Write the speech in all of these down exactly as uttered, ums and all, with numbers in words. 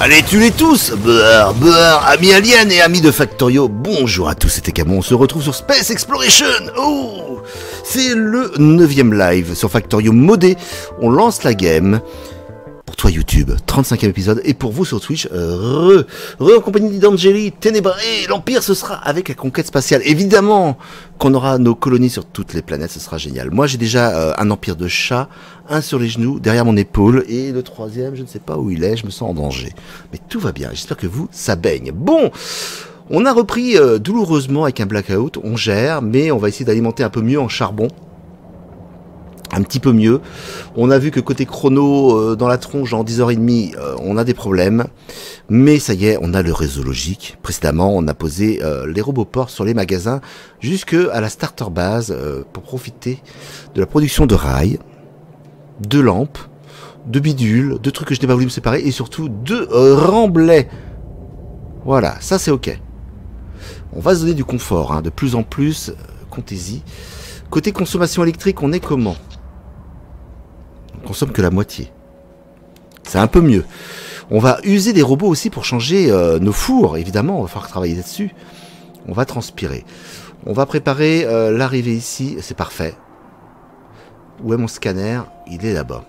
Allez, tuez-les tous! Beurre, beurre, amis aliens et amis de Factorio, bonjour à tous, c'était Camon, on se retrouve sur Space Exploration! Oh! C'est le neuvième live sur Factorio modé, on lance la game. Pour toi YouTube, trente-cinquième épisode, et pour vous sur Twitch, euh, re, re en compagnie d'Angeli, Ténébré, l'Empire, ce sera avec la conquête spatiale. Évidemment qu'on aura nos colonies sur toutes les planètes, ce sera génial. Moi j'ai déjà euh, un empire de chats, un sur les genoux, derrière mon épaule, et le troisième, je ne sais pas où il est, je me sens en danger. Mais tout va bien, j'espère que vous, ça baigne. Bon, on a repris euh, douloureusement avec un blackout, on gère, mais on va essayer d'alimenter un peu mieux en charbon. Un petit peu mieux. On a vu que côté chrono, euh, dans la tronche, en dix heures trente, euh, on a des problèmes. Mais ça y est, on a le réseau logique. Précédemment, on a posé euh, les roboports sur les magasins jusque à la starter base euh, pour profiter de la production de rails, de lampes, de bidules, de trucs que je n'ai pas voulu me séparer et surtout de euh, remblais. Voilà, ça c'est ok. On va se donner du confort, hein, de plus en plus. Euh, comptez-y. Côté consommation électrique, on est comment ? On consomme que la moitié. C'est un peu mieux. On va user des robots aussi pour changer euh, nos fours, évidemment, on va falloir travailler là-dessus. On va transpirer. On va préparer euh, l'arrivée ici, c'est parfait. Où est mon scanner? Il est là-bas.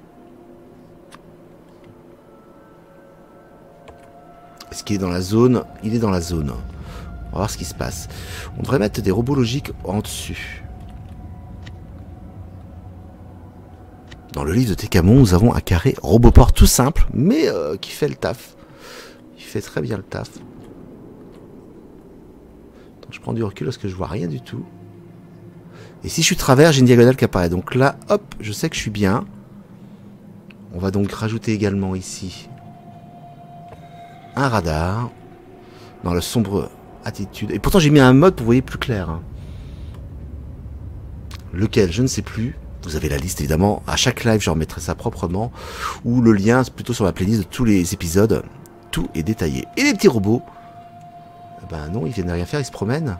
Est-ce qu'il est dans la zone? Il est dans la zone. On va voir ce qui se passe. On devrait mettre des robots logiques en dessus. Dans le livre de Técamon, nous avons un carré roboport tout simple, mais euh, qui fait le taf. Il fait très bien le taf. Donc, je prends du recul parce que je vois rien du tout. Et si je suis de travers, j'ai une diagonale qui apparaît. Donc là, hop, je sais que je suis bien. On va donc rajouter également ici un radar dans la sombre attitude. Et pourtant, j'ai mis un mode pour vous voyez plus clair. Hein. Lequel, je ne sais plus. Vous avez la liste évidemment, à chaque live je remettrai ça proprement, ou le lien plutôt sur la playlist de tous les épisodes, tout est détaillé. Et les petits robots, ben non, ils viennent rien faire, ils se promènent.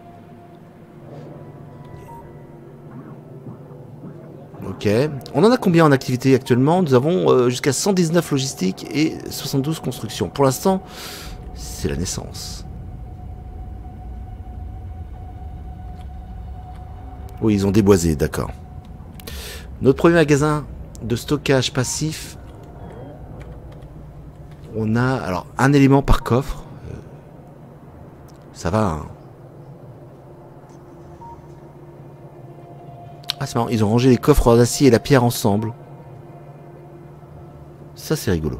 Ok, on en a combien en activité actuellement? Nous avons euh, jusqu'à cent dix-neuf logistiques et soixante-douze constructions. Pour l'instant, c'est la naissance. Oui, ils ont déboisé, d'accord. Notre premier magasin de stockage passif, on a alors un élément par coffre. Ça va. Hein. Ah, c'est marrant, ils ont rangé les coffres d'acier et la pierre ensemble. Ça, c'est rigolo.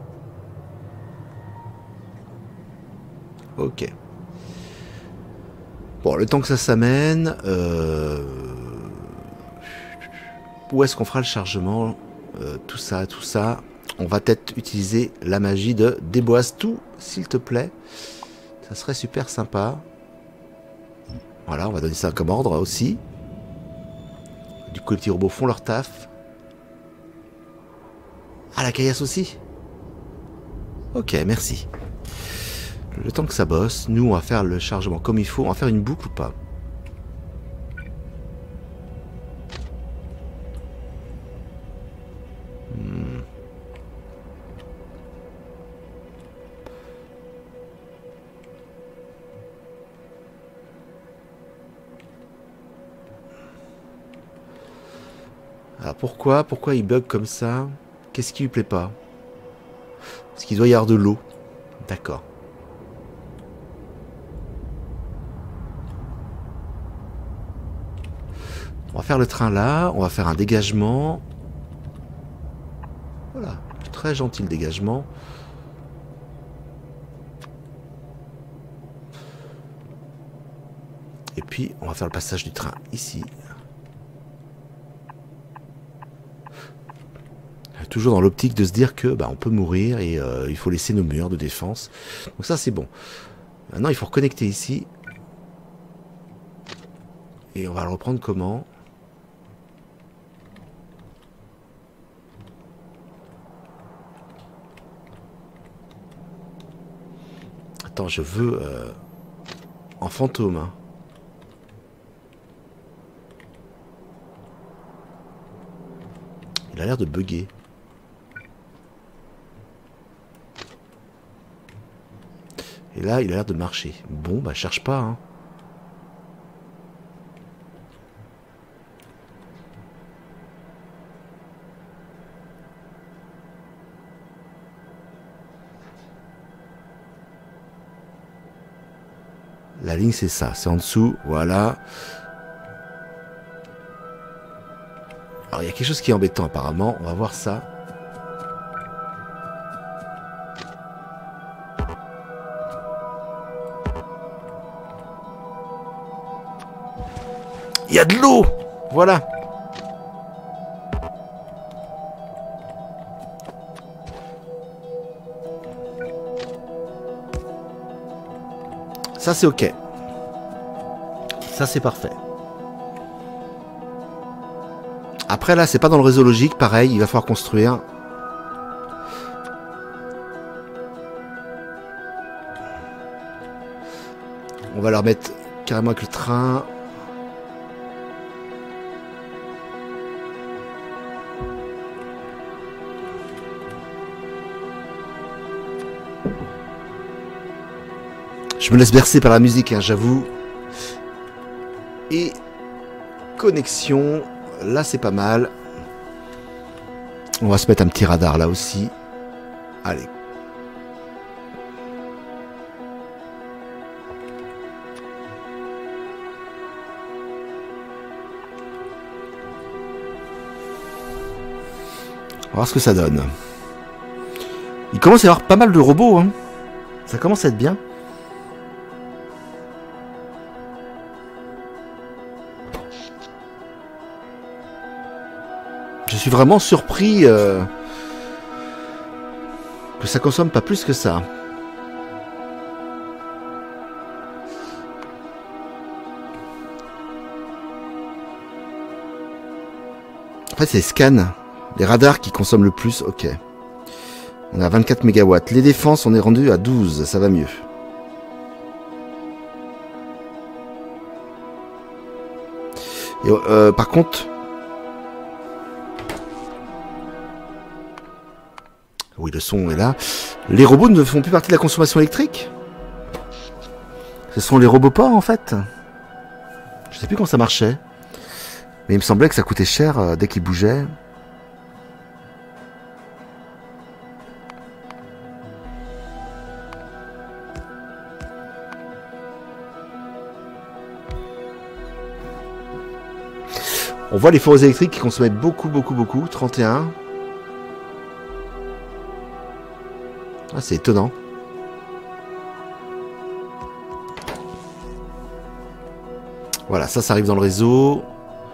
Ok. Bon, le temps que ça s'amène... Euh... Où est-ce qu'on fera le chargement? euh, Tout ça, tout ça. On va peut-être utiliser la magie de déboise tout, s'il te plaît. Ça serait super sympa. Voilà, on va donner ça comme ordre aussi. Du coup, les petits robots font leur taf. Ah, la caillasse aussi. Ok, merci. Le temps que ça bosse, nous, on va faire le chargement comme il faut. On va faire une boucle ou pas? Alors pourquoi Pourquoi il bug comme ça? Qu'est-ce qui lui plaît pas? Parce qu'il doit y avoir de l'eau. D'accord. On va faire le train là. On va faire un dégagement. Voilà. Très gentil le dégagement. Et puis on va faire le passage du train ici. Toujours dans l'optique de se dire que bah, on peut mourir et euh, il faut laisser nos murs de défense. Donc ça c'est bon. Maintenant il faut reconnecter ici. Et on va le reprendre comment? Attends, je veux euh, en fantôme. Hein. Il a l'air de bugger. Et là, il a l'air de marcher. Bon, bah cherche pas, hein. La ligne, c'est ça. C'est en dessous. Voilà. Alors, il y a quelque chose qui est embêtant, apparemment. On va voir ça. Il y a de l'eau. Voilà. Ça, c'est OK. Ça, c'est parfait. Après, là, c'est pas dans le réseau logique. Pareil, il va falloir construire. On va leur mettre carrément avec le train. Je me laisse bercer par la musique, hein, j'avoue. Et connexion, là c'est pas mal. On va se mettre un petit radar là aussi. Allez. On va voir ce que ça donne. Il commence à y avoir pas mal de robots, hein. Ça commence à être bien. Je suis vraiment surpris euh, que ça consomme pas plus que ça. En fait, c'est les scans, les radars qui consomment le plus. Ok. On est à vingt-quatre mégawatts. Les défenses, on est rendu à douze. Ça va mieux. Et, euh, par contre... Oui, le son est là. Les robots ne font plus partie de la consommation électrique. Ce sont les robots ports, en fait. Je sais plus comment ça marchait. Mais il me semblait que ça coûtait cher euh, dès qu'ils bougeaient. On voit les fours électriques qui consommaient beaucoup, beaucoup, beaucoup. trente et un. Ah, c'est étonnant. Voilà, ça, ça arrive dans le réseau.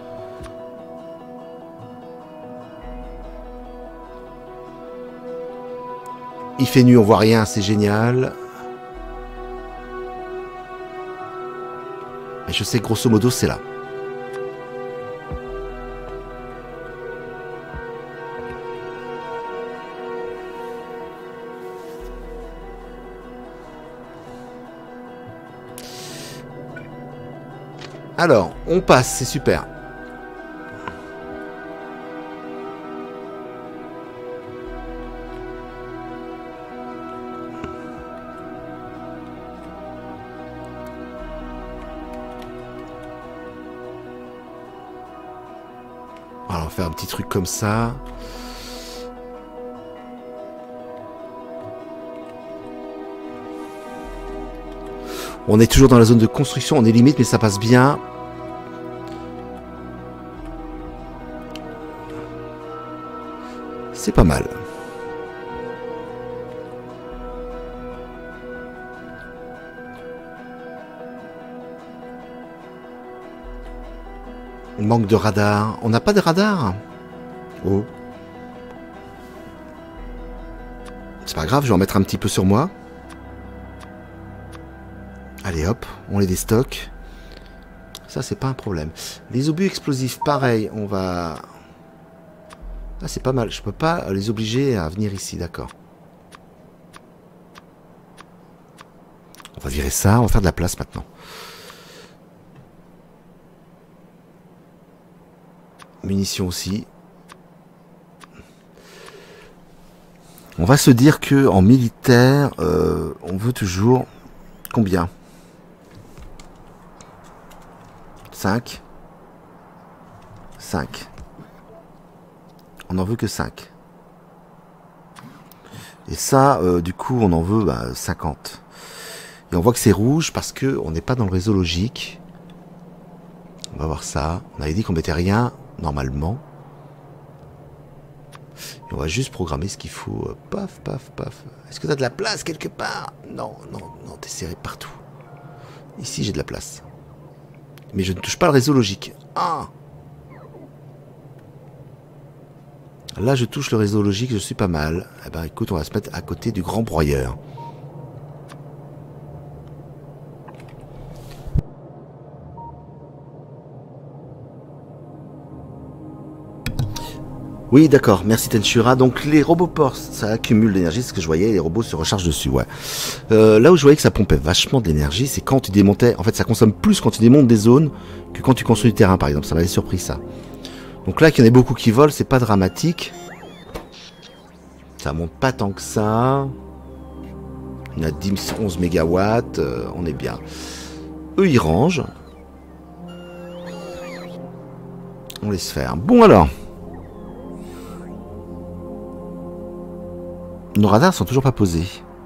Il fait nuit, on voit rien, c'est génial. Et je sais que grosso modo, c'est là. Alors, on passe, c'est super. Alors, on va faire un petit truc comme ça. On est toujours dans la zone de construction, on est limite, mais ça passe bien. C'est pas mal. Il manque de radar. On n'a pas de radar. Oh. C'est pas grave, je vais en mettre un petit peu sur moi. Allez hop, on les déstocke. Ça, c'est pas un problème. Les obus explosifs, pareil, on va... Ah, c'est pas mal. Je peux pas les obliger à venir ici, d'accord. On va virer ça, on va faire de la place maintenant. Munitions aussi. On va se dire que en militaire, euh, on veut toujours Combien? cinq. cinq. On n'en veut que cinq. Et ça, euh, du coup, on en veut bah, cinquante. Et on voit que c'est rouge parce que on n'est pas dans le réseau logique. On va voir ça. On avait dit qu'on mettait rien, normalement. Et on va juste programmer ce qu'il faut. Paf, paf, paf. Est-ce que tu as de la place quelque part? Non, non, non, t'es serré partout. Ici, j'ai de la place. Mais je ne touche pas le réseau logique. Ah! Là, je touche le réseau logique, je suis pas mal. Eh ben, écoute, on va se mettre à côté du grand broyeur. Oui, d'accord, merci Tenshura. Donc les robots ports, ça accumule de l'énergie, c'est ce que je voyais, les robots se rechargent dessus, ouais. Euh, là où je voyais que ça pompait vachement d'énergie, c'est quand tu démontais, en fait ça consomme plus quand tu démontes des zones que quand tu construis du terrain par exemple, ça m'avait surpris ça. Donc là qu'il y en ait beaucoup qui volent, c'est pas dramatique. Ça monte pas tant que ça. On a dix, onze mégawatts, euh, on est bien. Eux ils rangent. On laisse faire. Bon alors. Nos radars sont toujours pas posés.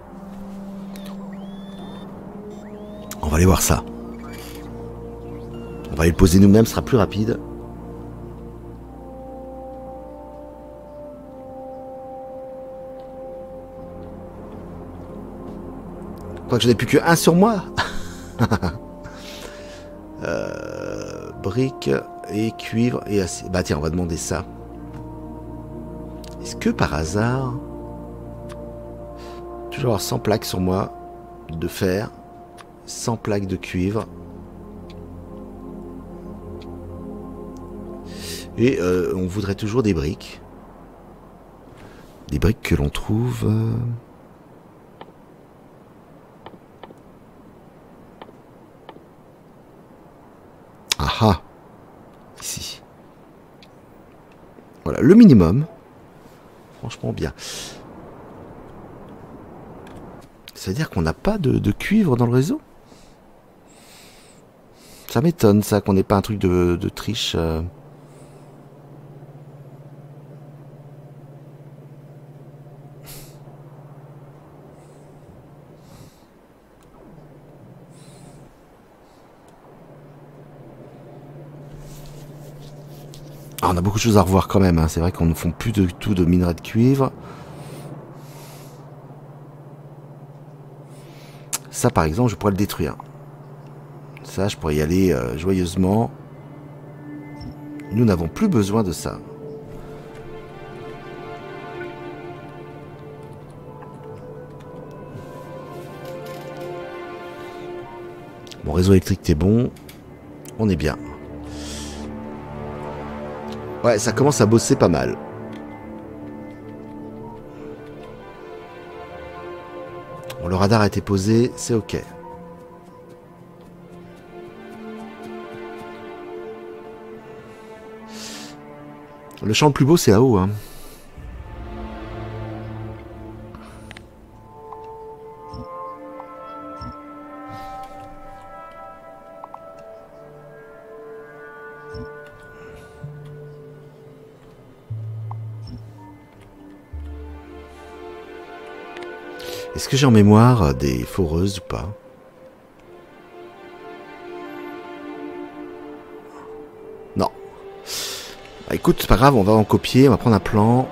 On va aller voir ça. On va les poser nous-mêmes, ce sera plus rapide. Quoi que j'en ai plus que un sur moi. euh, briques et cuivre et acier. Bah tiens, on va demander ça. Est-ce que par hasard... Toujours avoir cent plaques sur moi de fer, cent plaques de cuivre. Et euh, on voudrait toujours des briques. Des briques que l'on trouve... Euh... Ah ah. Ici. Voilà, le minimum. Franchement bien. Ça veut dire qu'on n'a pas de, de cuivre dans le réseau? Ça m'étonne ça, qu'on n'ait pas un truc de, de triche. Euh... Ah, on a beaucoup de choses à revoir quand même, hein. C'est vrai qu'on ne font plus de tout de minerai de cuivre. Ça par exemple je pourrais le détruire. Ça je pourrais y aller euh, joyeusement. Nous n'avons plus besoin de ça. Mon réseau électrique est bon. On est bien. Ouais, ça commence à bosser pas mal. Bon, le radar a été posé, c'est ok. Le champ le plus beau, c'est là-haut, hein. Est-ce que j'ai en mémoire des foreuses ou pas? Non. Bah, écoute, c'est pas grave, on va en copier, on va prendre un plan.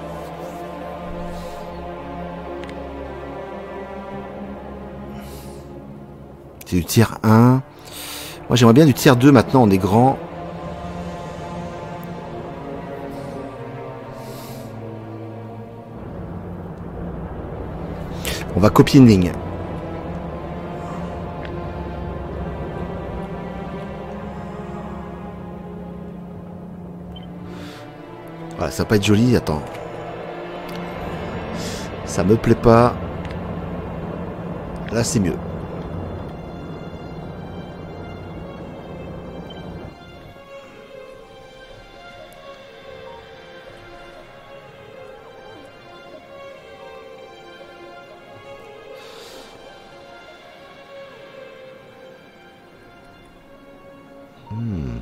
C'est du tiers un. Moi j'aimerais bien du tiers deux maintenant, on est grand. On va copier une ligne. Voilà, ça va pas être joli, attends. Ça me plaît pas. Là c'est mieux. Hmm.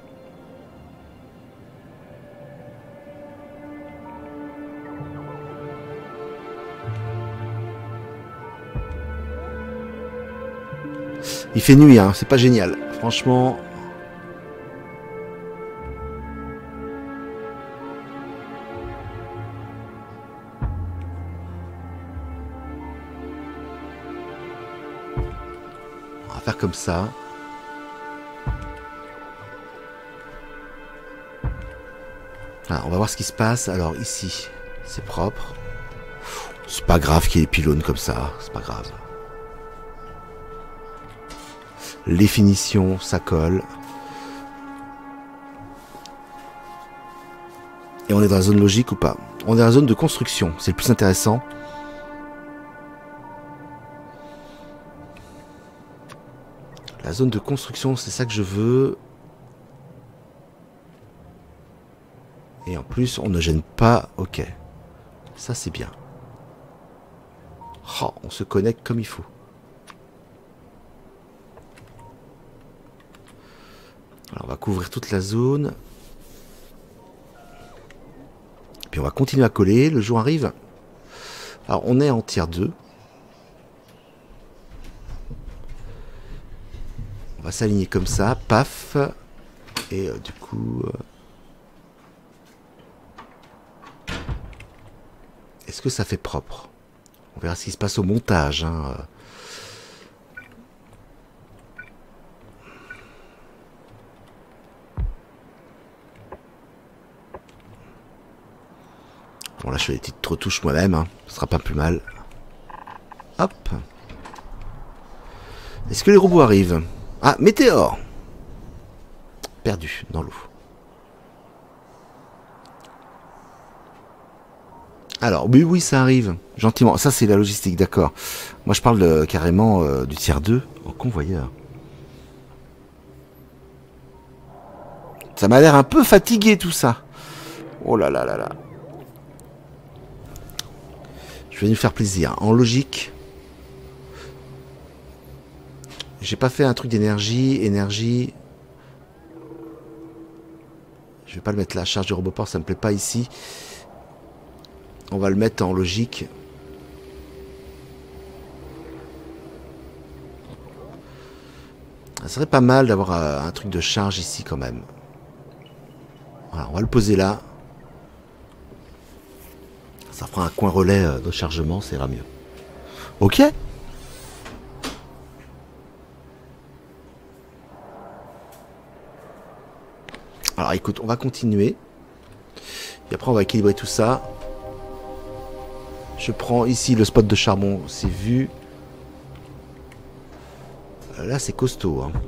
Il fait nuit, hein, c'est pas génial. Franchement... On va faire comme ça. Ah, on va voir ce qui se passe. Alors ici, c'est propre. C'est pas grave qu'il y ait des pylônes comme ça. C'est pas grave. Les finitions, ça colle. Et on est dans la zone logique ou pas? On est dans la zone de construction. C'est le plus intéressant. La zone de construction, c'est ça que je veux. Et en plus, on ne gêne pas. Ok. Ça, c'est bien. Oh, on se connecte comme il faut. Alors, on va couvrir toute la zone. Puis on va continuer à coller. Le jour arrive. Alors, on est en tier deux. On va s'aligner comme ça. Paf. Et euh, du coup... Euh... Est-ce que ça fait propre? On verra ce qui se passe au montage. Hein. Bon, là, je fais des petites retouches moi-même. Hein. Ce sera pas plus mal. Hop. Est-ce que les robots arrivent? Ah, météore. Perdu dans l'eau. Alors, oui, oui, ça arrive. Gentiment. Ça, c'est la logistique, d'accord. Moi, je parle de, carrément euh, du tiers deux en convoyeur. Ça m'a l'air un peu fatigué, tout ça. Oh là là là là. Je vais nous faire plaisir. En logique. J'ai pas fait un truc d'énergie. Énergie. Je vais pas le mettre là. Charge du roboport, ça me plaît pas ici. On va le mettre en logique. Ça serait pas mal d'avoir un truc de charge ici quand même. Voilà, on va le poser là. Ça fera un coin relais de chargement, ça ira mieux. Ok. Alors écoute, on va continuer. Et après on va équilibrer tout ça. Je prends ici le spot de charbon, c'est vu. Là c'est costaud. Hein.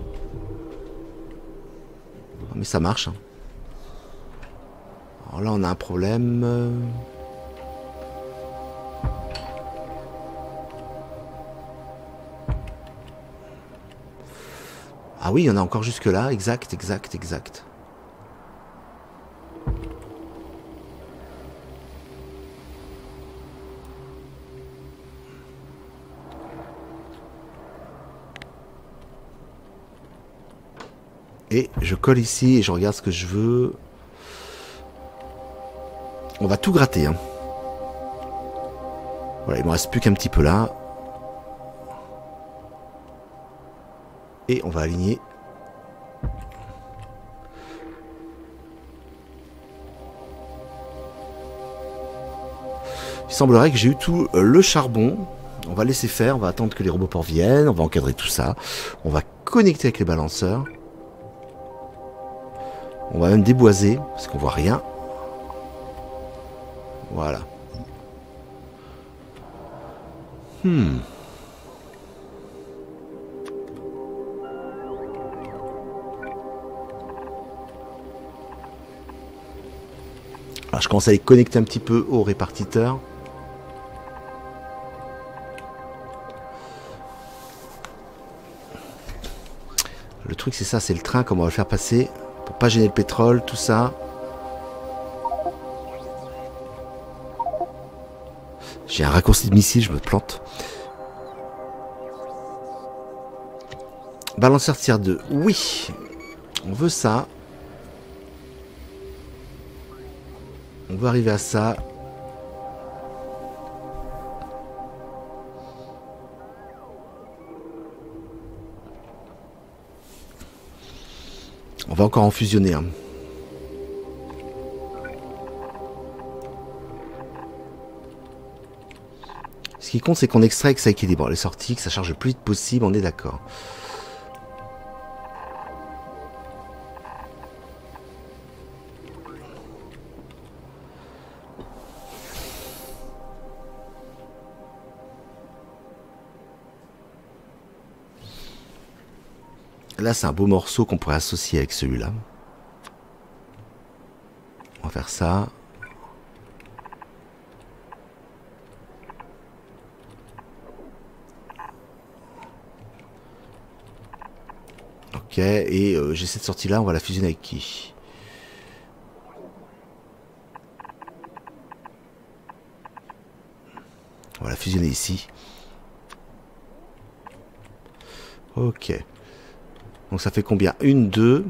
Mais ça marche. Hein. Alors là on a un problème. Ah oui, il y en a encore jusque là. Exact, exact, exact. Et je colle ici et je regarde ce que je veux. On va tout gratter. Hein. Voilà, il me reste plus qu'un petit peu là. Et on va aligner. Il semblerait que j'ai eu tout le charbon. On va laisser faire, on va attendre que les roboports viennent, on va encadrer tout ça. On va connecter avec les balanceurs. On va même déboiser, parce qu'on voit rien. Voilà. Hmm. Alors je commence à les connecter un petit peu au répartiteur. Le truc c'est ça, c'est le train, comment on va le faire passer pour pas gêner le pétrole, tout ça. J'ai un raccourci de missile, je me plante. Balanceur tiers deux, oui. On veut ça. On veut arriver à ça. On va encore en fusionner. Hein. Ce qui compte, c'est qu'on extrait et que ça équilibre les sorties, que ça charge le plus vite possible, on est d'accord. Là, c'est un beau morceau qu'on pourrait associer avec celui-là. On va faire ça. Ok, et euh, j'ai cette sortie-là, on va la fusionner avec qui? On va la fusionner ici. Ok. Donc ça fait combien? Une, deux.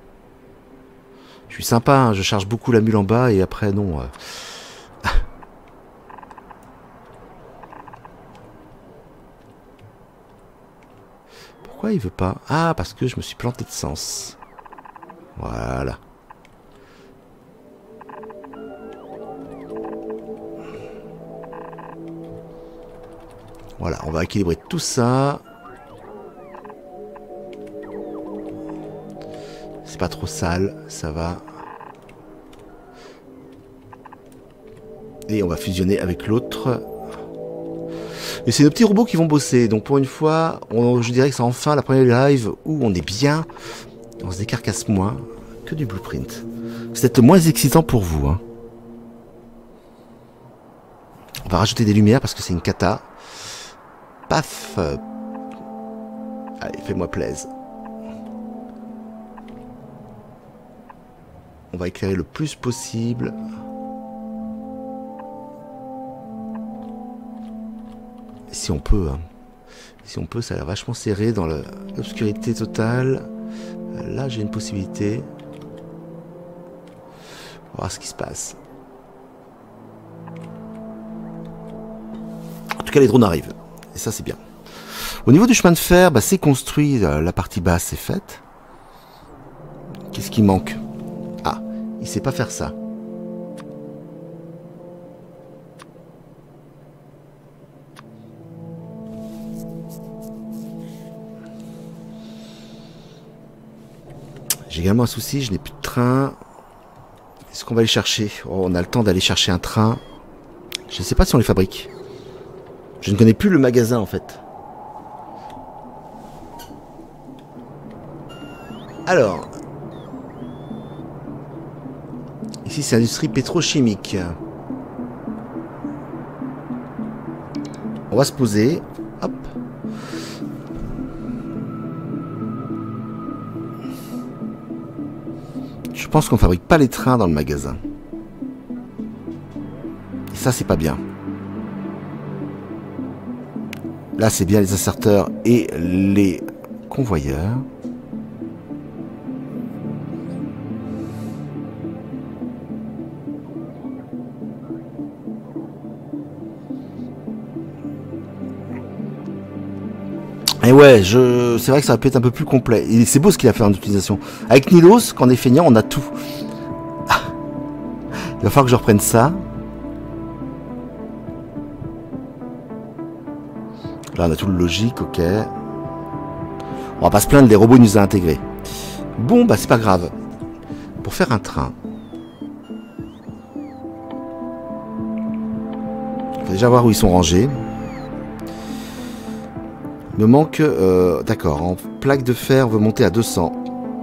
Je suis sympa, hein, je charge beaucoup la mule en bas et après non. Euh... Pourquoi il veut pas? Ah, parce que je me suis planté de sens. Voilà. Voilà, on va équilibrer tout ça. C'est pas trop sale, ça va. Et on va fusionner avec l'autre. Et c'est nos petits robots qui vont bosser. Donc pour une fois, on, je dirais que c'est enfin la première live où on est bien. On se décarcasse moins que du blueprint. C'est peut-être moins excitant pour vous. Hein. On va rajouter des lumières parce que c'est une cata. Paf. Allez, fais-moi plaisir. On va éclairer le plus possible. Si on peut. Hein. Si on peut, ça a l'air vachement serré dans l'obscurité totale. Là, j'ai une possibilité. On va voir ce qui se passe. En tout cas, les drones arrivent. Et ça, c'est bien. Au niveau du chemin de fer, bah, c'est construit. La partie basse est faite. Qu'est-ce qui manque? Ah, il sait pas faire ça. J'ai également un souci, je n'ai plus de train. Est-ce qu'on va aller chercher? Oh, on a le temps d'aller chercher un train. Je ne sais pas si on les fabrique. Je ne connais plus le magasin en fait. Alors. Ici c'est industrie pétrochimique. On va se poser. Hop. Je pense qu'on fabrique pas les trains dans le magasin. Et ça, c'est pas bien. Là, c'est bien les inserteurs et les convoyeurs. Et ouais, je... c'est vrai que ça va peut être un peu plus complet. Et c'est beau ce qu'il a fait en utilisation. Avec Nilos, quand on est feignant, on a tout. Il va falloir que je reprenne ça. Là, on a tout le logique, ok. On va pas se plaindre, les robots nous ont intégrés. Bon, bah c'est pas grave. Pour faire un train, il faut déjà voir où ils sont rangés. Il me manque... Euh, D'accord, en plaque de fer, on veut monter à deux cents.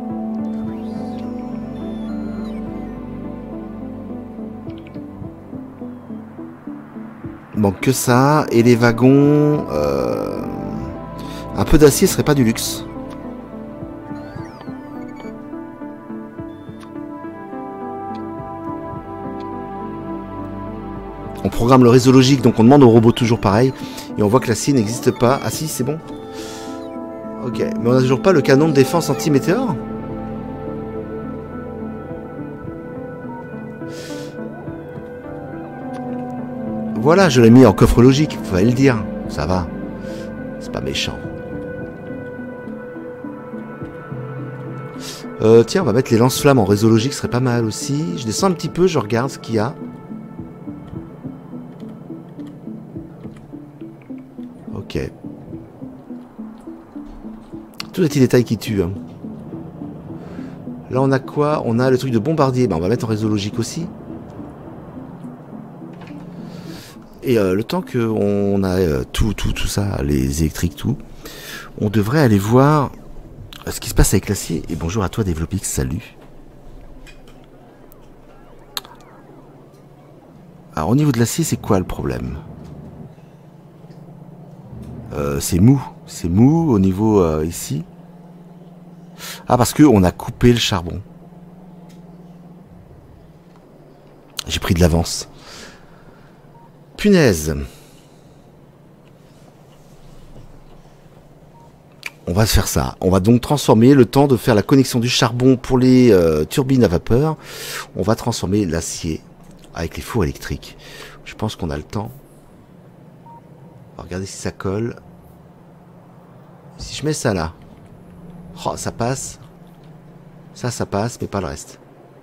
Il manque que ça. Et les wagons... Euh, un peu d'acier serait pas du luxe. On programme le réseau logique, donc on demande au robot toujours pareil. Et on voit que l'acier n'existe pas. Ah si, c'est bon. Ok, mais on n'a toujours pas le canon de défense anti-météore. Voilà, je l'ai mis en coffre logique, fallait le dire. Ça va. C'est pas méchant. Euh, tiens, on va mettre les lance-flammes en réseau logique, ce serait pas mal aussi. Je descends un petit peu, je regarde ce qu'il y a. Ok. Tous les petits détails qui tuent. Hein. Là, on a quoi? On a le truc de bombardier. Ben, on va mettre en réseau logique aussi. Et euh, le temps qu'on a euh, tout, tout, tout ça, les électriques, tout, on devrait aller voir ce qui se passe avec l'acier. Et bonjour à toi, Developix, salut. Alors, au niveau de l'acier, c'est quoi le problème? euh, C'est mou. C'est mou au niveau euh, ici. Ah, parce qu'on a coupé le charbon. J'ai pris de l'avance. Punaise. On va se faire ça. On va donc transformer, le temps de faire la connexion du charbon pour les euh, turbines à vapeur. On va transformer l'acier avec les fours électriques. Je pense qu'on a le temps. On va regarder si ça colle. Si je mets ça là. Oh, ça passe. Ça, ça passe, mais pas le reste.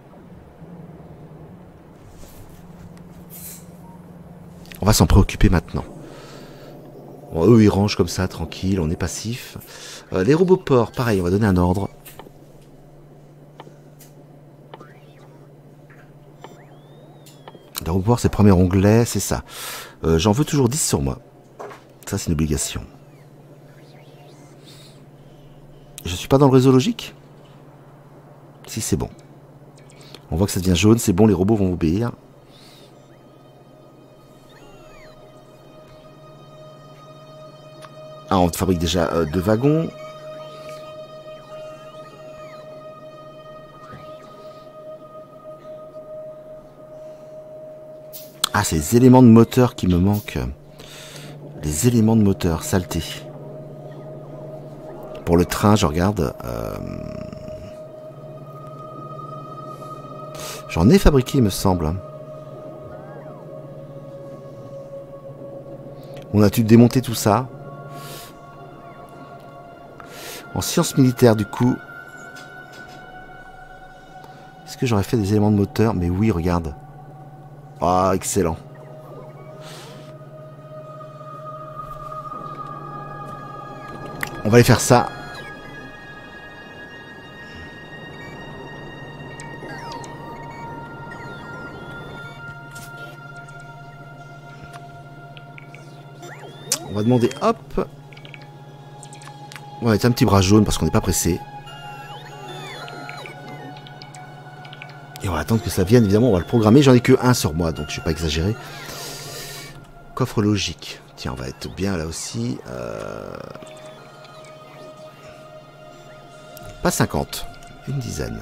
On va s'en préoccuper maintenant. Bon, eux, ils rangent comme ça, tranquille, on est passif. Euh, les robots porcs, pareil, on va donner un ordre. Les robots porcs, c'est le premier onglet, c'est ça. Euh, J'en veux toujours dix sur moi. Ça, c'est une obligation. Je suis pas dans le réseau logique? Si, c'est bon. On voit que ça devient jaune, c'est bon, les robots vont obéir. Ah, on fabrique déjà euh, deux wagons. Ah, c'est les éléments de moteur qui me manquent. Les éléments de moteur, saleté. Pour le train, je regarde. Euh... J'en ai fabriqué, il me semble. On a dû démonter tout ça. En sciences militaires, du coup. Est-ce que j'aurais fait des éléments de moteur? Mais oui, regarde. Ah, excellent. On va aller faire ça. On va demander, hop. On va mettre un petit bras jaune parce qu'on n'est pas pressé. Et on va attendre que ça vienne, évidemment, on va le programmer. J'en ai que un sur moi, donc je ne vais pas exagérer. Coffre logique. Tiens, on va être bien là aussi. Euh... Pas cinquante, une dizaine.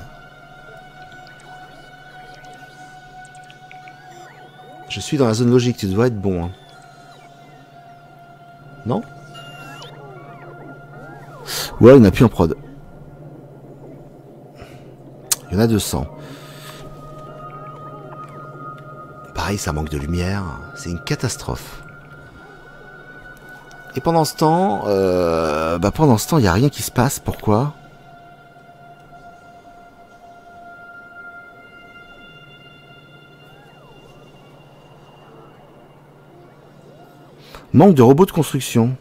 Je suis dans la zone logique, tu dois être bon. Hein. Non? Ouais, il n'y en a plus en prod. Il y en a deux cents. Pareil, ça manque de lumière. C'est une catastrophe. Et pendant ce temps, euh, bah pendant ce temps, il n'y a rien qui se passe. Pourquoi? Manque de robots de construction.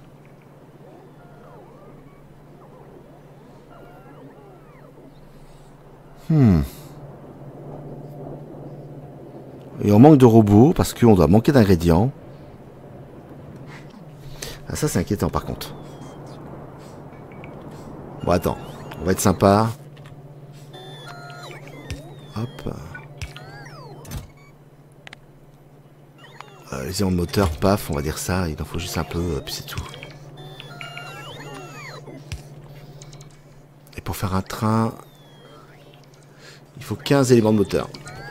Hmm. Et on manque de robots parce qu'on doit manquer d'ingrédients. Ah, ça c'est inquiétant par contre. Bon attends, on va être sympa. Hop. Euh, les éléments de moteur, paf, on va dire ça. Il en faut juste un peu, puis c'est tout. Et pour faire un train, il faut quinze éléments de moteur.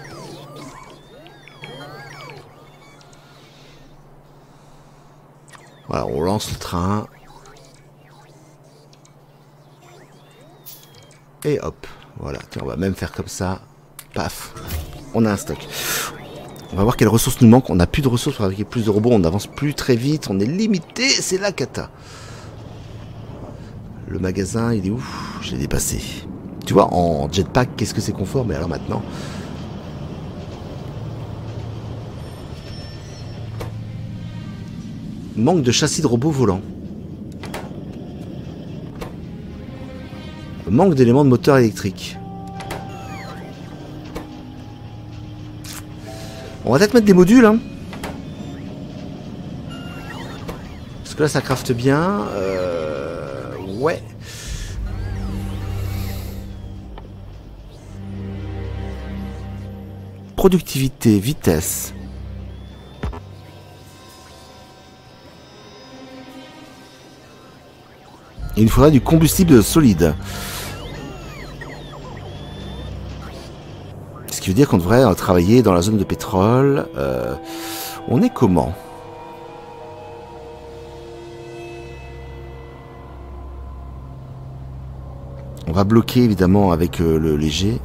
Voilà, on lance le train. Et hop, voilà. Tiens, on va même faire comme ça. Paf, on a un stock. On va voir quelles ressources nous manquent. On n'a plus de ressources pour fabriquer plus de robots. On n'avance plus très vite. On est limité. C'est la cata. Le magasin, il est où? Je l'ai dépassé. Tu vois, en jetpack, qu'est-ce que c'est confort? Mais alors maintenant... Manque de châssis de robots volants. Manque d'éléments de moteur électrique. On va peut-être mettre des modules, hein. Parce que là, ça crafte bien. Euh... Ouais. Productivité, vitesse. Il nous faudra du combustible solide. Ce qui veut dire qu'on devrait travailler dans la zone de pétrole. Euh, on est comment? On va bloquer évidemment avec euh, le léger.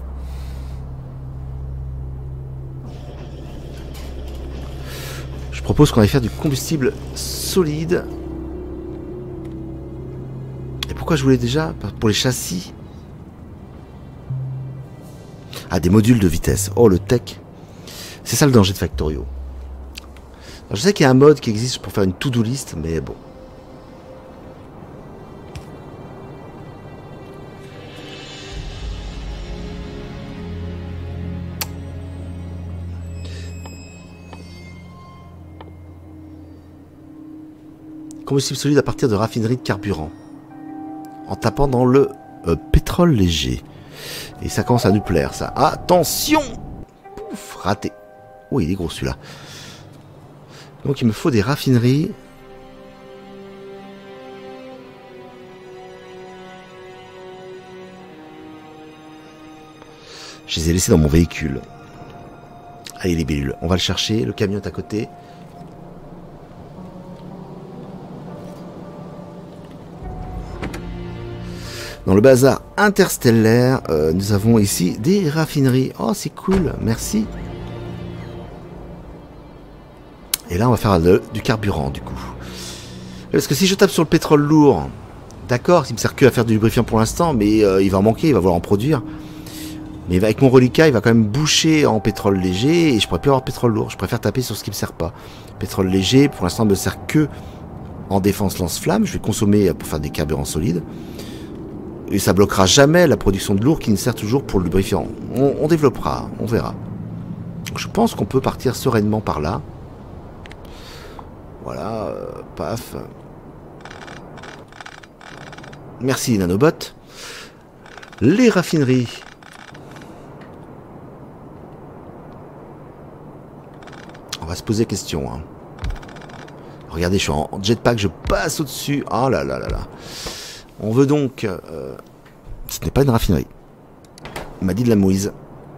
Je propose qu'on aille faire du combustible solide. Pourquoi je voulais déjà? Pour les châssis. Ah, des modules de vitesse. Oh, le tech. C'est ça le danger de Factorio. Alors, je sais qu'il y a un mode qui existe pour faire une to-do list, mais bon. Combustible solide à partir de raffinerie de carburant. En tapant dans le euh, pétrole léger. Et ça commence à nous plaire, ça. Attention! Pouf, raté. Oh, il est gros celui-là. Donc il me faut des raffineries. Je les ai laissés dans mon véhicule. Allez les bellules, on va le chercher. Le camion est à côté. Dans le bazar interstellaire, euh, nous avons ici des raffineries. Oh, c'est cool, merci. Et là, on va faire de, du carburant, du coup. Parce que si je tape sur le pétrole lourd, d'accord, il me sert que à faire du lubrifiant pour l'instant, mais euh, il va en manquer, il va vouloir en produire. Mais avec mon reliquat, il va quand même boucher en pétrole léger, et je pourrais plus avoir pétrole lourd. Je préfère taper sur ce qui me sert pas. Pétrole léger, pour l'instant, ne me sert que en défense lance-flamme. Je vais consommer pour faire des carburants solides. Et ça bloquera jamais la production de lourd qui nous sert toujours pour le lubrifiant. On, on développera, on verra. Donc je pense qu'on peut partir sereinement par là. Voilà, euh, paf. Merci Nanobot. Les raffineries. On va se poser question. Hein. Regardez, je suis en jetpack, je passe au-dessus. Oh là là là là. On veut donc... Euh, ce n'est pas une raffinerie. Il m'a dit de la mouise.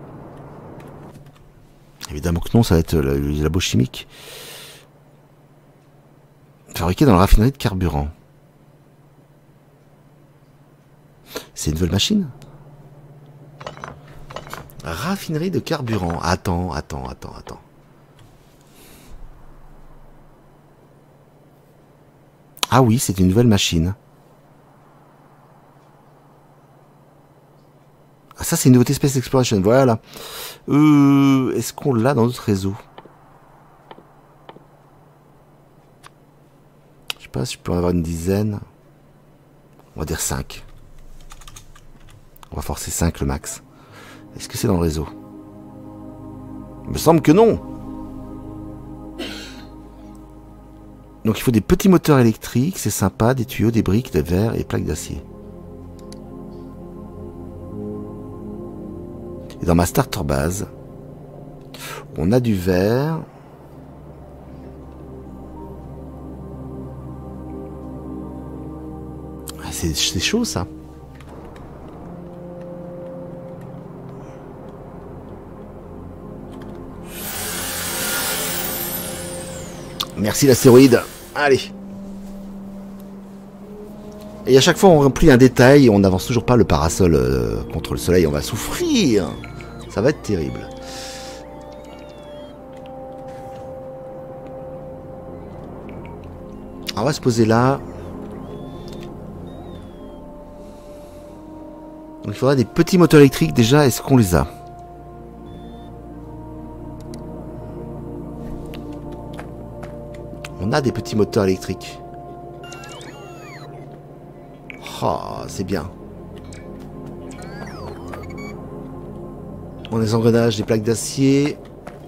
Évidemment que non, ça va être le, le labo chimique. Fabriqué dans la raffinerie de carburant. C'est une nouvelle machine? Raffinerie de carburant. Attends, attends, attends, attends. Ah oui, c'est une nouvelle machine. Ah, ça, c'est une nouveauté Space Exploration. Voilà. Euh, Est-ce qu'on l'a dans notre réseau? Je sais pas si je peux en avoir une dizaine. On va dire cinq. On va forcer cinq le max. Est-ce que c'est dans le réseau? Il me semble que non. Donc il faut des petits moteurs électriques, c'est sympa, des tuyaux, des briques, de verre et plaques d'acier. Et dans ma starter base, on a du verre. C'est chaud ça. Merci l'astéroïde. Allez. Et à chaque fois on remplit un détail et on n'avance toujours pas le parasol euh, contre le soleil. On va souffrir. Ça va être terrible. On va se poser là. Donc il faudra des petits moteurs électriques déjà. Est-ce qu'on les a? On a des petits moteurs électriques. Oh, c'est bien. On a des engrenages, des plaques d'acier.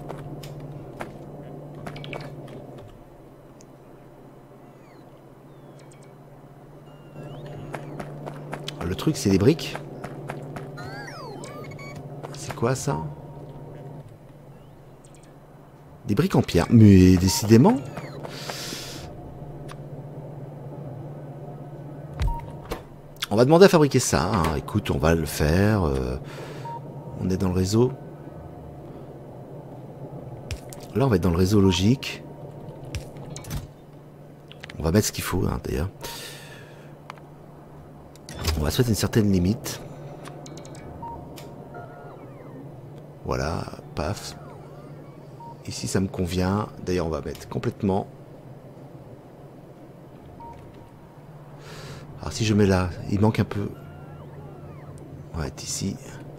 Le truc, c'est des briques. C'est quoi ça? Des briques en pierre. Mais décidément. On va demander à fabriquer ça. Hein. Écoute, on va le faire. Euh, on est dans le réseau. Là, on va être dans le réseau logique. On va mettre ce qu'il faut, hein, d'ailleurs. On va se mettre une certaine limite. Voilà, paf. Ici, ça me convient. D'ailleurs, on va mettre complètement. Alors, si je mets là, il manque un peu. On va être ici.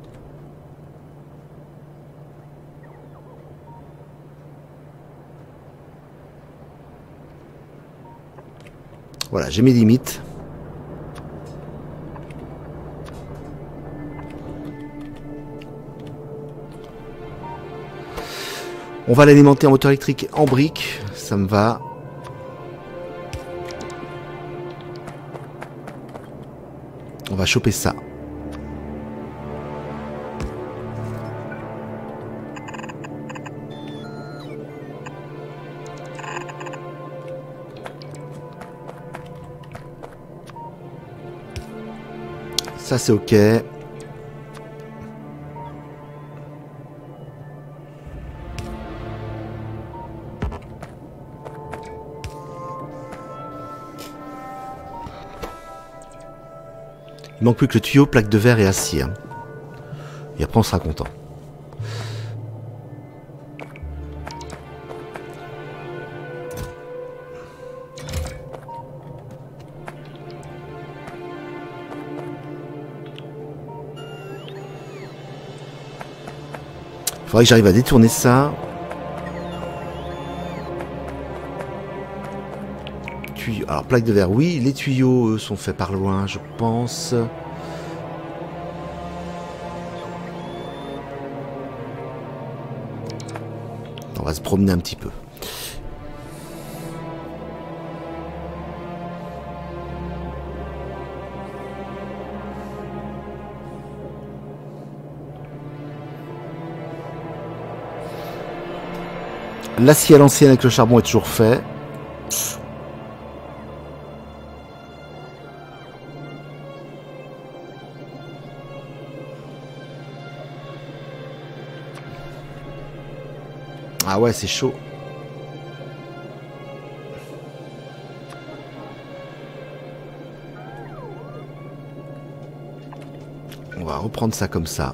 Voilà, j'ai mes limites. On va l'alimenter en moteur électrique en briques. Ça me va. On va choper ça. Ça c'est ok. Il manque plus que le tuyau, plaque de verre et acier. Hein. Et après on sera content. Il faudrait que j'arrive à détourner ça. Tuyau. Alors plaque de verre, oui. Les tuyaux, eux, sont faits par loin, je pense. On va se promener un petit peu. L'acier à l'ancienne avec le charbon est toujours fait. Ah ouais, c'est chaud. On va reprendre ça comme ça.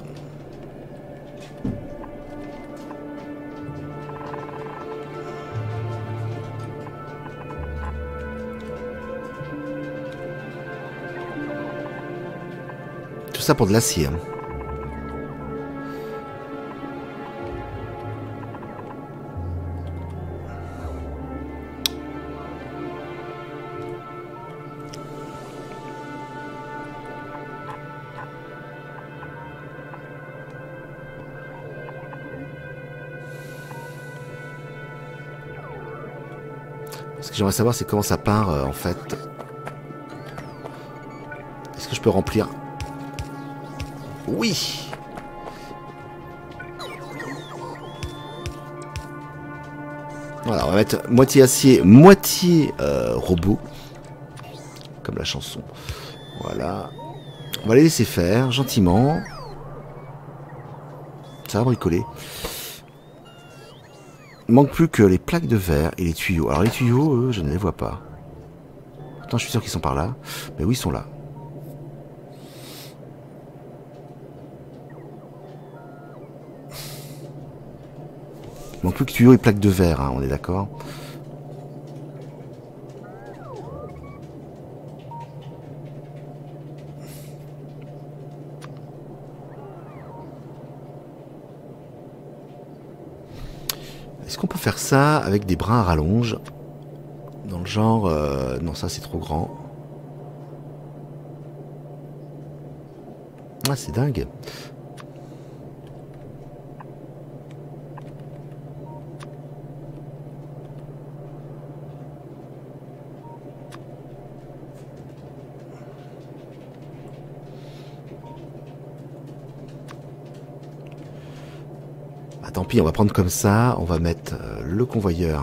Tout ça pour de l'acier. Hein. Ce que j'aimerais savoir, c'est comment ça part, euh, en fait. Est-ce que je peux remplir? Oui. Voilà, on va mettre moitié acier, moitié euh, robot. Comme la chanson. Voilà. On va les laisser faire, gentiment. Ça va bricoler. Il manque plus que les plaques de verre et les tuyaux. Alors les tuyaux, eux, je ne les vois pas. Pourtant, je suis sûr qu'ils sont par là. Mais oui, ils sont là. Il manque plus que tuyaux et plaques de verre, hein, on est d'accord. Est-ce qu'on peut faire ça avec des brins à rallonge? Dans le genre... Euh, non, ça c'est trop grand. Ah, c'est dingue. Ah, tant pis, on va prendre comme ça. On va mettre euh, le convoyeur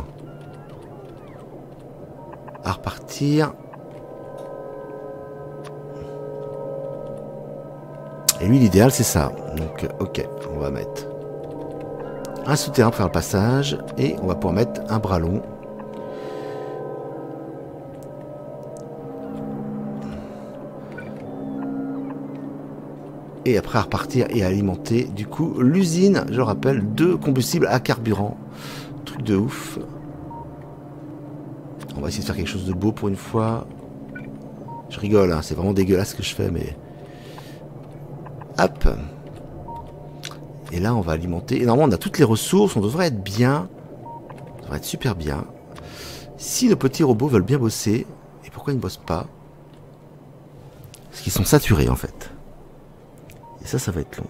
à repartir. Et lui, l'idéal, c'est ça. Donc, ok, on va mettre un souterrain pour faire le passage. Et on va pouvoir mettre un bras long. Et après, à repartir et à alimenter, du coup, l'usine, je le rappelle, de combustible à carburant. Truc de ouf. On va essayer de faire quelque chose de beau pour une fois. Je rigole, hein, c'est vraiment dégueulasse ce que je fais, mais... Hop. Et là, on va alimenter. Et normalement, on a toutes les ressources, on devrait être bien. On devrait être super bien. Si nos petits robots veulent bien bosser, et pourquoi ils ne bossent pas? Parce qu'ils sont saturés, en fait. Et ça, ça va être long.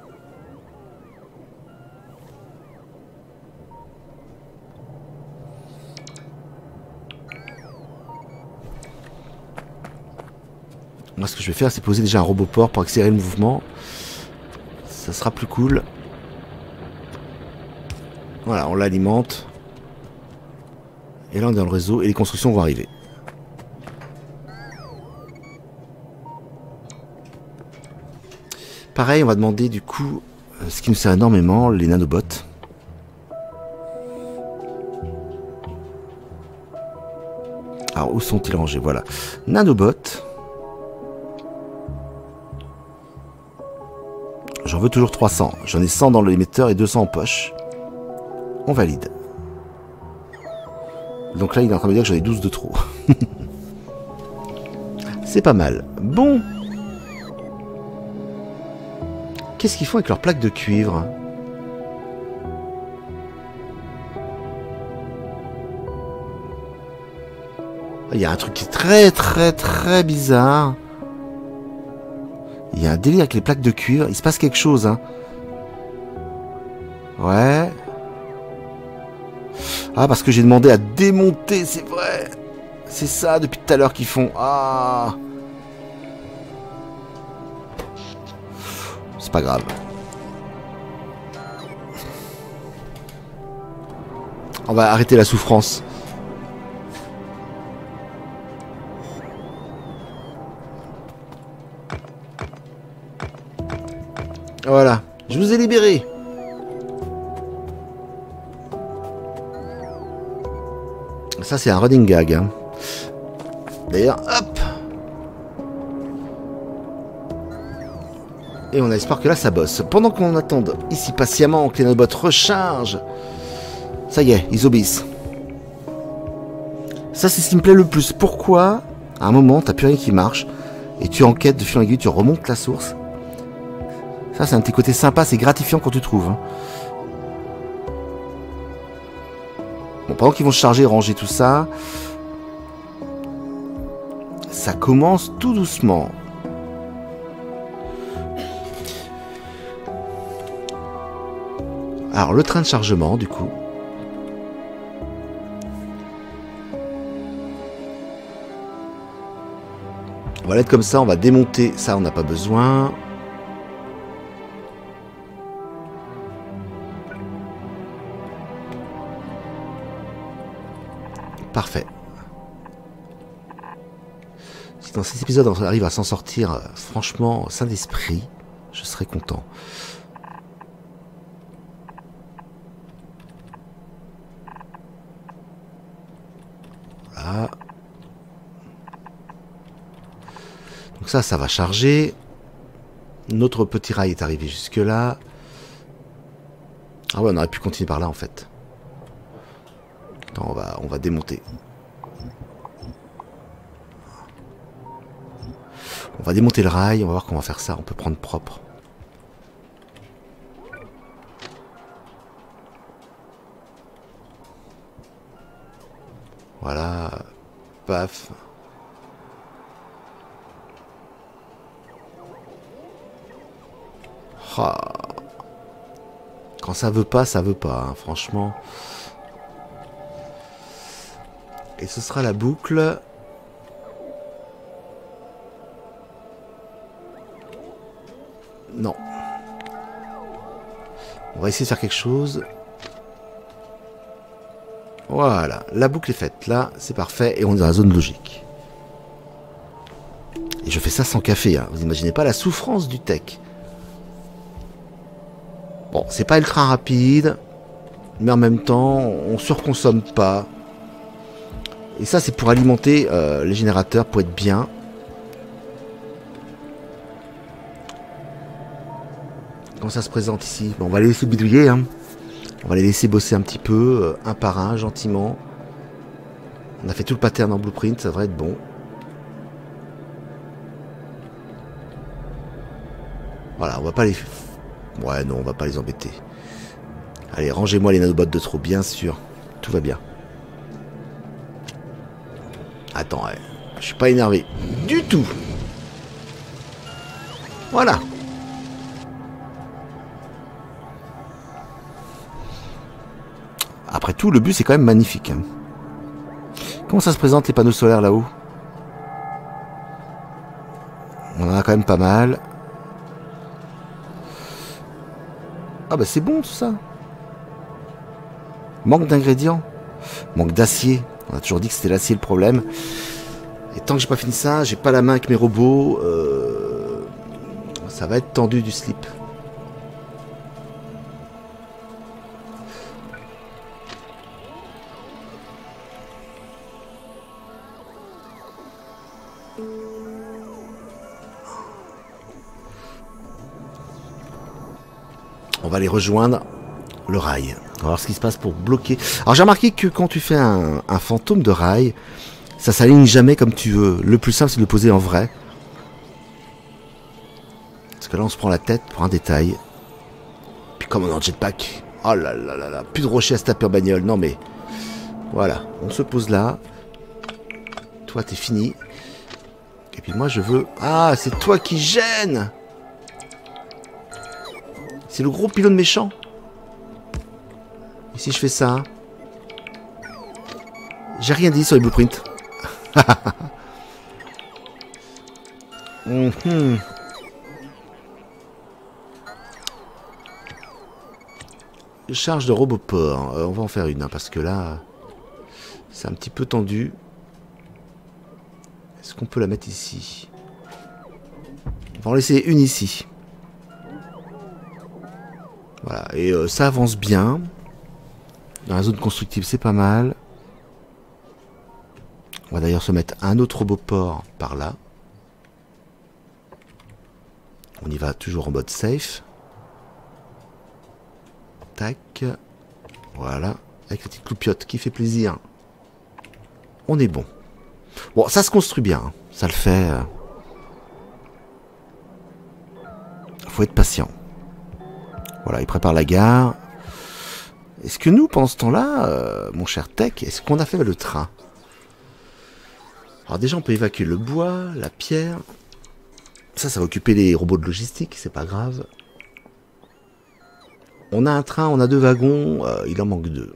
Moi, ce que je vais faire, c'est poser déjà un robot port pour accélérer le mouvement. Ça sera plus cool. Voilà, on l'alimente. Et là, on est dans le réseau et les constructions vont arriver. Pareil, on va demander du coup ce qui nous sert énormément, les nanobots. Alors, où sont-ils rangés? Voilà. Nanobots. J'en veux toujours trois cents. J'en ai cent dans l'émetteur et deux cents en poche. On valide. Donc là, il est en train de me dire que j'en ai douze de trop. C'est pas mal. Bon. Qu'est-ce qu'ils font avec leurs plaques de cuivre? Il y a un truc qui est très très très bizarre. Il y a un délire avec les plaques de cuivre. Il se passe quelque chose, hein. Ouais. Ah, parce que j'ai demandé à démonter, c'est vrai. C'est ça depuis tout à l'heure qu'ils font. Ah. C'est pas grave. On va arrêter la souffrance. Voilà, je vous ai libéré. Ça, c'est un running gag. Hein. D'ailleurs, hop. Et on a espoir que là, ça bosse. Pendant qu'on attend ici patiemment que les nanobots rechargent. Ça y est, ils obéissent. Ça, c'est ce qui me plaît le plus. Pourquoi, à un moment, t'as plus rien qui marche, et tu enquêtes de fil en aiguille, tu remontes la source. Ça, c'est un petit côté sympa, c'est gratifiant quand tu trouves. Hein. Bon, pendant qu'ils vont se charger, ranger tout ça, ça commence tout doucement. Alors, le train de chargement, du coup. On va l'être comme ça, on va démonter. Ça, on n'a pas besoin. Parfait. Si dans cet épisode on arrive à s'en sortir, franchement, sain d'esprit, je serais content. Voilà. Donc ça, ça va charger. Notre petit rail est arrivé jusque là. Ah ouais, on aurait pu continuer par là en fait. Attends, on va, on va démonter. On va démonter le rail, on va voir comment faire ça, on peut prendre propre. Voilà. Paf. Oh. Quand ça veut pas, ça veut pas, hein, franchement. Et ce sera la boucle. Non. On va essayer de faire quelque chose. Voilà, la boucle est faite. Là, c'est parfait. Et on est dans la zone logique. Et je fais ça sans café. Hein. Vous imaginez pas la souffrance du tech. Bon, c'est pas ultra rapide. Mais en même temps, on surconsomme pas. Et ça, c'est pour alimenter euh, les générateurs, pour être bien. Comment ça se présente ici? Bon, on va les laisser bidouiller. Hein. On va les laisser bosser un petit peu, euh, un par un, gentiment. On a fait tout le pattern en blueprint, ça devrait être bon. Voilà, on va pas les... Ouais, non, on va pas les embêter. Allez, rangez-moi les nanobots de trop, bien sûr. Tout va bien. Attends, ouais. Je suis pas énervé. Du tout. Voilà. Après tout, le but, c'est quand même magnifique. Hein. Comment ça se présente, les panneaux solaires, là-haut? On en a quand même pas mal. Ah bah c'est bon, tout ça. Manque d'ingrédients. Manque d'acier. On a toujours dit que c'était l'acier le problème. Et tant que j'ai pas fini ça, j'ai pas la main avec mes robots. Euh... Ça va être tendu du slip. On va aller rejoindre le rail. On va voir ce qui se passe pour bloquer. Alors j'ai remarqué que quand tu fais un, un fantôme de rail, ça s'aligne jamais comme tu veux. Le plus simple, c'est de le poser en vrai. Parce que là, on se prend la tête pour un détail. Puis comme on est en jetpack. Oh là là là là. Plus de rocher à se taper en bagnole. Non mais... Voilà. On se pose là. Toi, t'es fini. Et puis moi, je veux... Ah, c'est toi qui gêne! C'est le gros pylône méchant. Et si je fais ça? J'ai rien dit sur les blueprints. mm-hmm. Charge de roboport. Euh, on va en faire une, hein, parce que là, c'est un petit peu tendu. Est-ce qu'on peut la mettre ici? On va en laisser une ici. Voilà, et euh, ça avance bien. Dans la zone constructive, c'est pas mal. On va d'ailleurs se mettre un autre roboport par là. On y va toujours en mode safe. Tac. Voilà. Avec la petite cloupiote qui fait plaisir. On est bon. Bon, ça se construit bien. Hein. Ça le fait. Euh... Faut être patient. Voilà, il prépare la gare. Est-ce que nous, pendant ce temps-là, euh, mon cher Tech, est-ce qu'on a fait le train? Alors déjà, on peut évacuer le bois, la pierre. Ça, ça va occuper les robots de logistique, c'est pas grave. On a un train, on a deux wagons, euh, il en manque deux.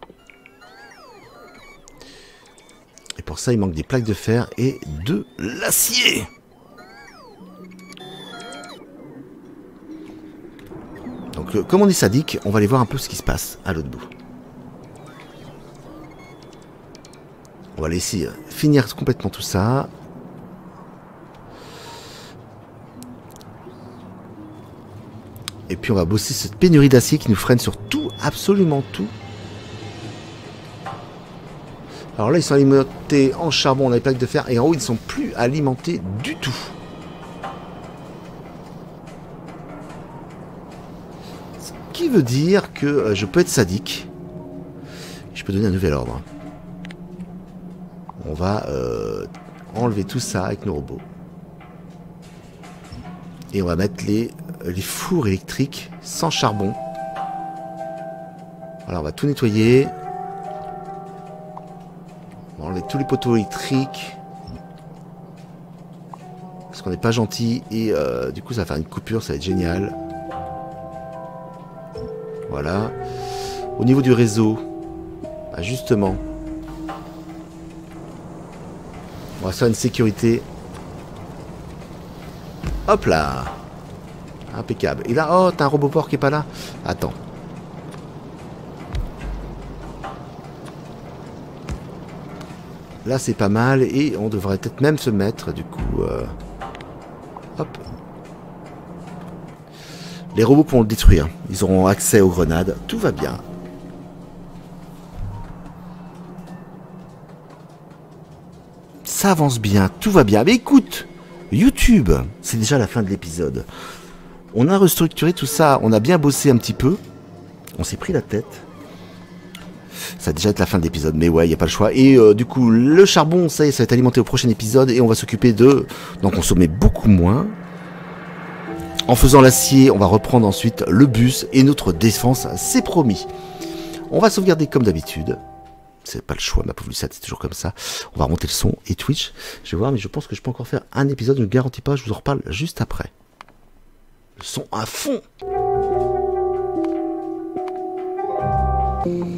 Et pour ça, il manque des plaques de fer et de l'acier. Donc, euh, comme on est sadique, on va aller voir un peu ce qui se passe à l'autre bout. On va laisser finir complètement tout ça. Et puis on va bosser cette pénurie d'acier qui nous freine sur tout, absolument tout. Alors là, ils sont alimentés en charbon, on a les plaques de fer, et en haut, ils ne sont plus alimentés du tout. Ce qui veut dire que euh, je peux être sadique. Je peux donner un nouvel ordre. On va euh, enlever tout ça avec nos robots. Et on va mettre les, les fours électriques sans charbon. Voilà, on va tout nettoyer. On avec tous les poteaux électriques. Parce qu'on n'est pas gentil et euh, du coup ça va faire une coupure, ça va être génial. Voilà. Au niveau du réseau, bah justement, on va faire une sécurité. Hop là. Impeccable. Et là, oh, t'as un roboport qui est pas là. Attends. Là, c'est pas mal. Et on devrait peut-être même se mettre, du coup... Euh... Hop. Les robots pourront le détruire. Ils auront accès aux grenades. Tout va bien. Ça avance bien. Tout va bien. Mais écoute, YouTube, c'est déjà la fin de l'épisode. On a restructuré tout ça. On a bien bossé un petit peu. On s'est pris la tête. Ça va déjà être la fin de l'épisode, mais ouais, il n'y a pas le choix. Et euh, du coup, le charbon, ça y est, ça va être alimenté au prochain épisode. Et on va s'occuper de d'en consommer beaucoup moins. En faisant l'acier, on va reprendre ensuite le bus. Et notre défense, c'est promis. On va sauvegarder comme d'habitude. C'est pas le choix, ma pauvre Lucette, c'est toujours comme ça. On va remonter le son et Twitch. Je vais voir, mais je pense que je peux encore faire un épisode. Je ne garantis pas, je vous en reparle juste après. Le son à fond.